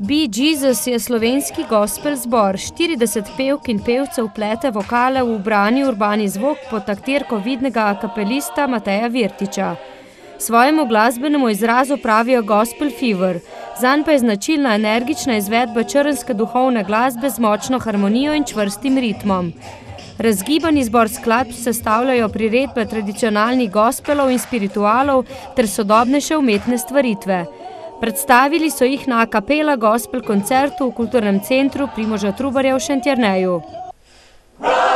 Be Jesus je slovenski gospel zbor. 40 pevk in pevcev plete vokale v ubrani urbani zvok pod taktirko vidnega akapelista Mateja Virtiča. Svojemu glasbenemu izrazu pravijo gospel fever, zanj pa je značilna energična izvedba črnske duhovne glasbe z močno harmonijo in čvrstim ritmom. Razgibani zbor skladb sestavljajo priredbe tradicionalnih gospelov in spiritualov ter sodobnejše umetne stvaritve. Predstavili so jih na a capella gospel koncertu v Kulturnem centru Primoža Trubarja v Šentjerneju.